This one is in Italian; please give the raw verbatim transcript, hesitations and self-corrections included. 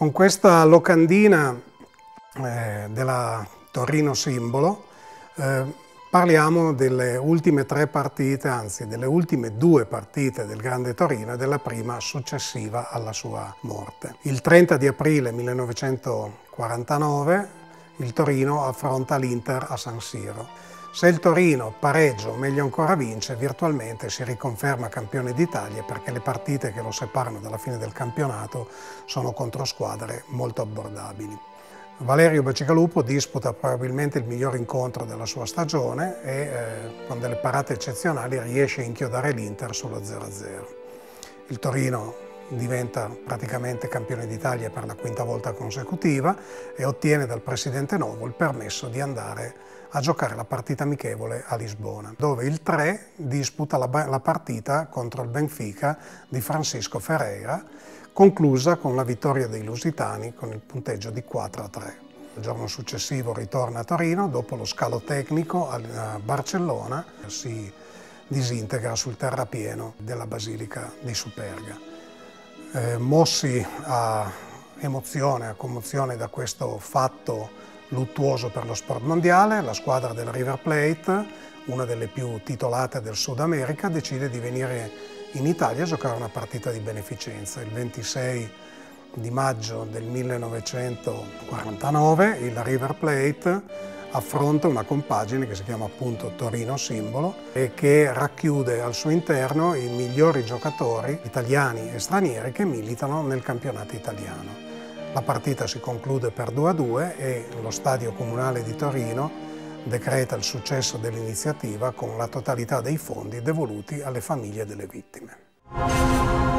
Con questa locandina eh, della Torino Simbolo eh, parliamo delle ultime tre partite, anzi delle ultime due partite del Grande Torino e della prima successiva alla sua morte. Il trenta di aprile millenovecentoquarantanove il Torino affronta l'Inter a San Siro. Se il Torino pareggia o meglio ancora vince, virtualmente si riconferma campione d'Italia perché le partite che lo separano dalla fine del campionato sono contro squadre molto abbordabili. Valerio Bacigalupo disputa probabilmente il miglior incontro della sua stagione e eh, con delle parate eccezionali riesce a inchiodare l'Inter sullo zero a zero. Il Torino diventa praticamente campione d'Italia per la quinta volta consecutiva e ottiene dal presidente Novo il permesso di andare a giocare la partita amichevole a Lisbona, dove il tre disputa la, la partita contro il Benfica di Francisco Ferreira, conclusa con la vittoria dei lusitani con il punteggio di quattro a tre. Il giorno successivo ritorna a Torino, dopo lo scalo tecnico a Barcellona si disintegra sul terrapieno della Basilica di Superga. Eh, mossi a emozione, a commozione da questo fatto luttuoso per lo sport mondiale, la squadra del River Plate, una delle più titolate del Sud America, decide di venire in Italia a giocare una partita di beneficenza. Il ventisei di maggio del millenovecentoquarantanove il River Plate affronta una compagine che si chiama appunto Torino Simbolo e che racchiude al suo interno i migliori giocatori italiani e stranieri che militano nel campionato italiano. La partita si conclude per due a due e lo Stadio Comunale di Torino decreta il successo dell'iniziativa con la totalità dei fondi devoluti alle famiglie delle vittime.